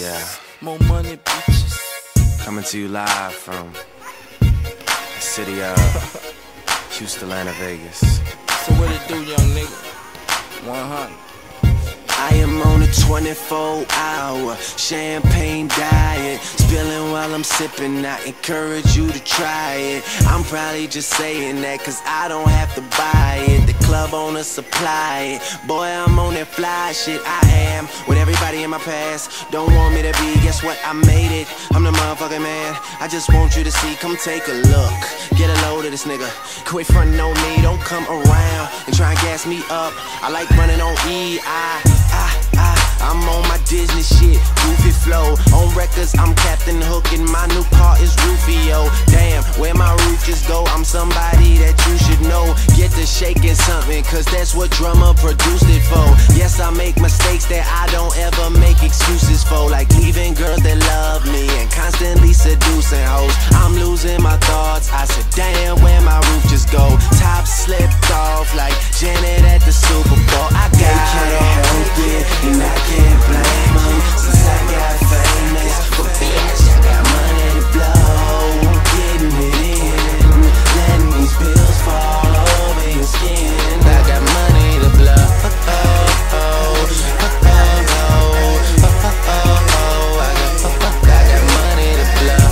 Yeah. More money, bitches. Coming to you live from the city of Houston, Atlanta, Vegas. So what it do, young nigga? 100. I am on a 24-hour champagne diet, spilling while I'm sipping. I encourage you to try it. I'm probably just saying that cause I don't have to buy it. The club owner supply it. Boy, I'm on that fly shit. I am with everybody in my past. Don't want me to be, guess what? I made it. I'm the motherfucking man. I just want you to see, come take a look. Get a load of this nigga. Quit frontin' on me, don't come around and try and gas me up. I like running on E. I'm on my Disney shit, goofy flow. On records, I'm Captain Hook and my new car is Rufio. Damn, where my roof just go? I'm somebody that you should know. Get to shaking something, cause that's what drummer produced it for. Yes, I make mistakes that I don't ever make excuses for, like leaving girls that love me and constantly seducing hoes. I'm losing my thoughts, I said damn, where my roof just go? Top slipped off like Janet at the Super Bowl. I can't help it, and I can't blame them, since I got famous. But bitch, I got money to blow, getting it in, letting these bills fall over your skin. I got money to blow, I got money to blow,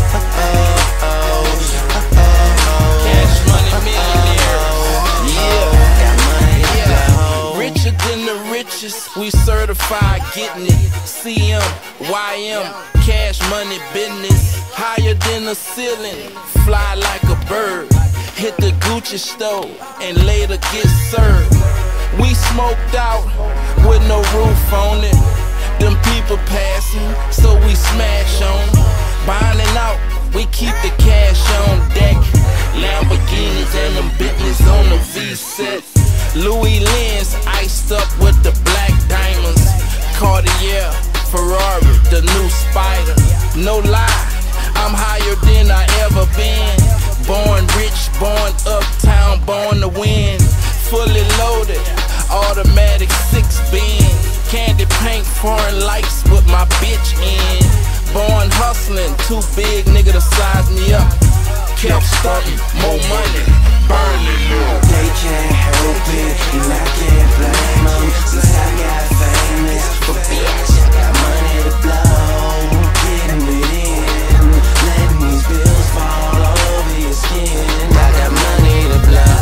Cash money millionaires. Yeah, got money to blow. richer than the richest, we certified getting it. CM, YM, cash money business. Higher than the ceiling, fly like a bird. Hit the Gucci store and later get served. We smoked out with no roof on it. Them people passing, so we smash on. Bonding out, we keep the cash on deck. Lamborghinis and them Bentleys on the V-set. Louis Lens iced up with the black diamonds. Cartier, Ferrari, the new Spider. No lie, I'm higher than I ever been. Born rich, born uptown, born to win. Fully loaded, automatic 6-bin. Candy paint, foreign lights with my bitch in. Born hustling, too big nigga to size me up. Kept stunting, more money, burning up. They can't help it, and I can't blame them, since I got famous. But bitch, I got money to blow, getting it in, letting these bills fall over your skin. I got money to blow,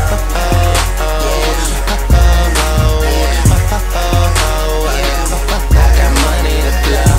I got money to blow.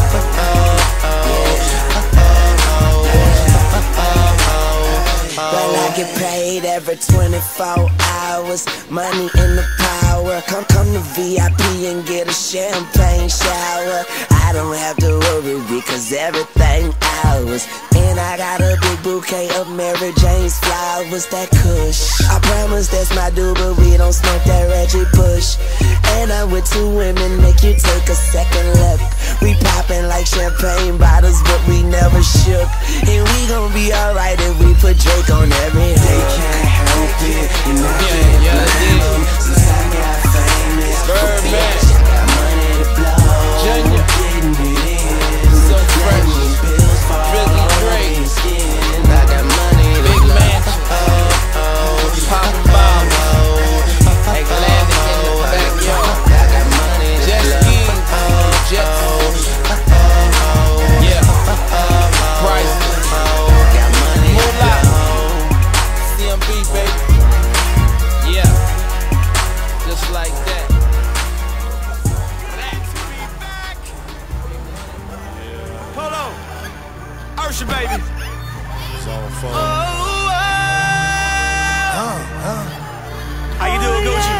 Well, I get paid every 24 hours. Money in the power. Come to VIP and get a champagne shower. I don't have to worry because everything ours. And I got a big bouquet of Mary Jane's flowers. That kush, I promise that's my dude, but we don't smoke that Reggie Bush. And I'm with 2 women, make you take a second look. We poppin' like champagne bottles, but we never shook. And we gon' be alright if we put Drake on every hook. They can't help it, and I can't blame them, since I got famous. Birdman, I got money to blow, Junior, getting it in, So letting Fresh, these bills fall Drizzy over Drake, your skin. I got money to Big blow, Mansion, Poppin' Bottles, Atlantic in the backyard, I got money to Jet blow. ski, jets, yeah, Price, Got money to Moolah, blow. CMB, baby, yeah, just like that. Polo, Ursha, baby. How you doing, Gucci?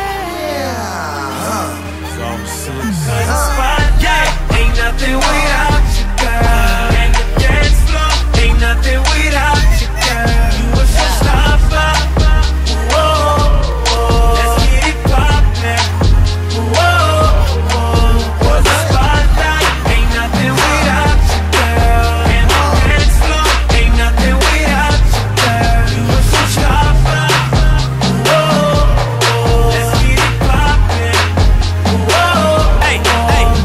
Yeah. Ain't nothing without you, girl. And the dance floor ain't nothing without you, girl. You a showstopper. Whoa, whoa. Let's get it poppin'. Whoa, whoa. The spotlight ain't nothing without you, girl. And the dance floor ain't nothing without you, girl. You a showstopper. Whoa, whoa. Let's get it poppin'. Whoa, hey, hey.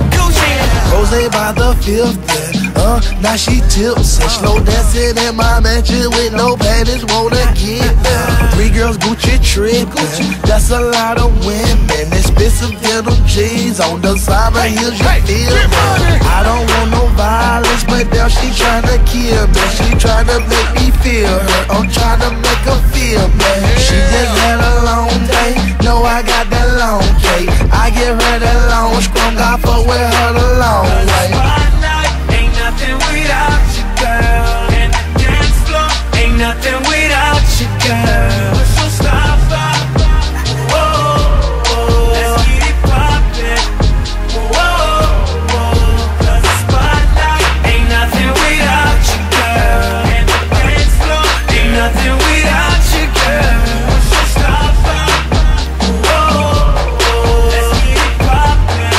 say by the 5th, now she tips and slow dancing in my mansion with no panties, wanna get down. 3 girls Gucci tripping, that's a lot of women. Expensive denim jeans on designer heels, you feel me? I don't want no violence, but now she tryna kill me. She tryna make me feel her, I'm tryna make her feel me. She just had a long day, know I got that long cake. I give her that long scrum, I fuck with her the long way. Ain't nothing without you, girl. And the dance floor ain't nothing without you, girl. So stop, whoa, whoa, let's get it poppin'. Whoa, whoa, 'cause the spotlight ain't nothing without you, girl. And the dance floor ain't nothing without you, girl. So stop, whoa, whoa, let's get it poppin'.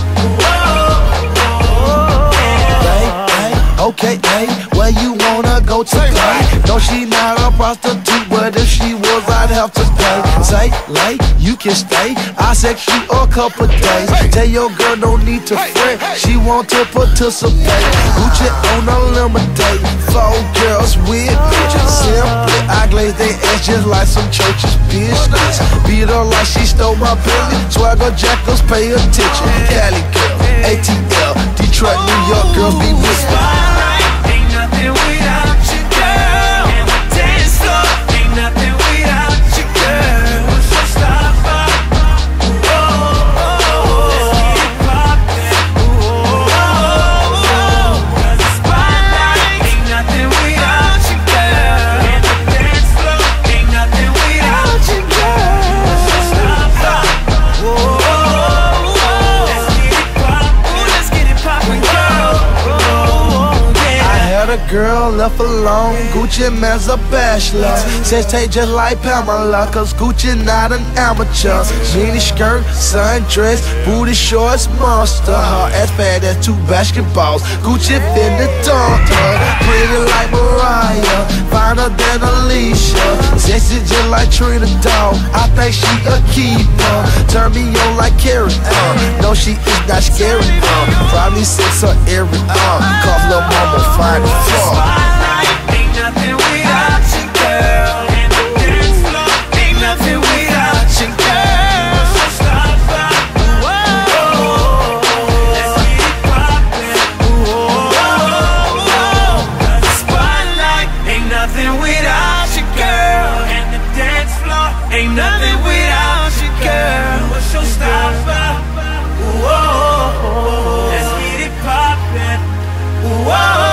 Okay, hey, where you wanna go today? No, she not a prostitute, but if she was, I'd have to pay. Say, late, you can stay, I sex you a couple days. Tell your girl don't need to fret, she want to participate. Gucci on a lemonade, 4 girls with bitches. Simply, I glaze they ass just like some church's business. Beat her like she stole my Bentley, swagger jackals pay attention. Cali girl, ATL, Detroit, New York girls be with me. Ain't nothing without you, girl. And the dance floor ain't nothing without you, girl. So stop, whoa, let's get it poppin'. Whoa, 'cause the spotlight ain't nothing without you, girl. And the dance floor ain't nothing without you, girl. So stop, whoa, let's get it poppin'. Let's get it poppin', girl. A girl left alone, Gucci man's a bachelor. Says take just like Pamela, cause Gucci not an amateur. Mini skirt, sundress, booty shorts, monster. Her ass fat as 2 basketballs. Gucci finna dunk her. Pretty like Mariah, finer than Alicia. Sexy just like Trina Dog, I think she a keeper. Turn me on like Carrie, no she is not scary, probably sex her every cause lil' mama fine as fuck. Spotlight ain't nothing without you, girl. And the dance floor ain't nothing without you, girl. So stop, whoa, let's get it poppin'. Whoa, 'cause the spotlight ain't nothing without you, girl. And the dance floor ain't nothing without you, girl. So stop, whoa, let's get it poppin'. Whoa.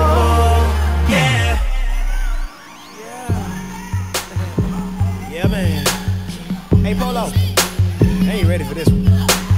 Yeah, man. Hey, Polo. I ain't ready for this one.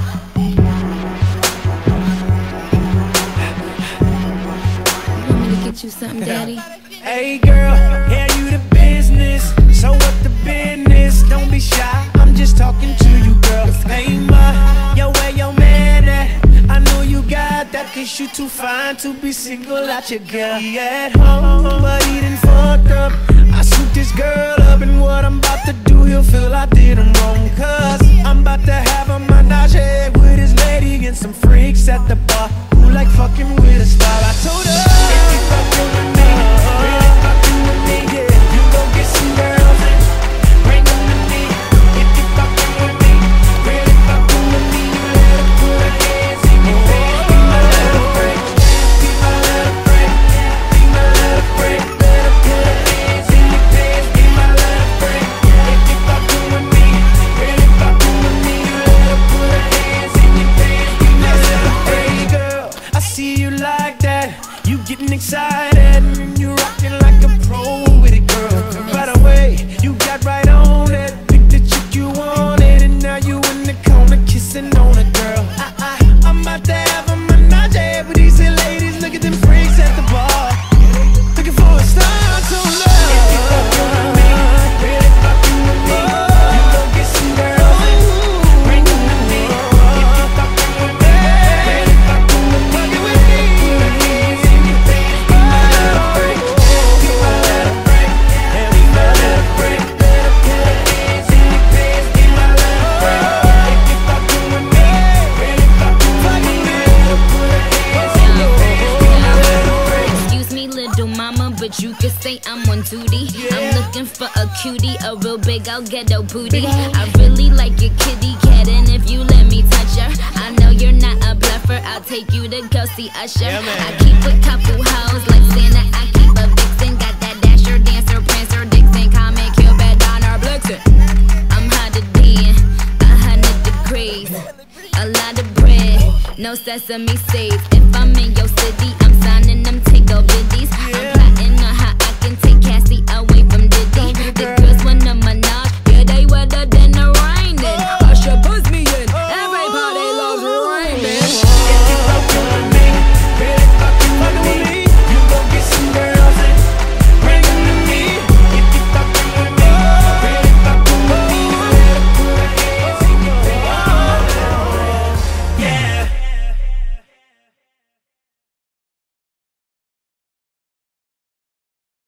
You want me to get you something, Daddy? Hey, girl, yeah, you the business. So what the business? Don't be shy. I'm just talking to you, girl. Hey, ma, yo, where your man at? I know you got that, cause you too fine to be single out your girl. He at home, but he done fucked up. I shoot this girl up, and what I'm about to do, he'll feel I did him wrong. Cause I'm about to have a menage with his lady and some freaks at the bar who like fucking with a star. I told her, if you fucking with me, really fucking with me, yeah, you go get some girls and bring them to me. If you fucking with me, really fucking with me, you let her put her hands in your face. Be my little freak, be my little freak, be my little freak. Let her put her hands in your face. Be my little freak. If you fucking with me, really fucking with me, you let her put her hands in your face. Be my little freak, girl. but you could say I'm on duty. I'm looking for a cutie, a real big old ghetto booty. I really like your kitty cat, and if you let me touch her, I know you're not a bluffer. I'll take you to go see Usher. I keep a couple hoes like Santa. I keep a vixen, got that Dasher, Dancer, Prancer, Dixon, Comet, Cupid, Donner, Blitzen. I'm hotter than 100 degrees, a lot of bread, no sesame seeds. If I'm in your city, I'm signing them takeover biddies. I'm plotting on how I can take Cassie away from Diddy. The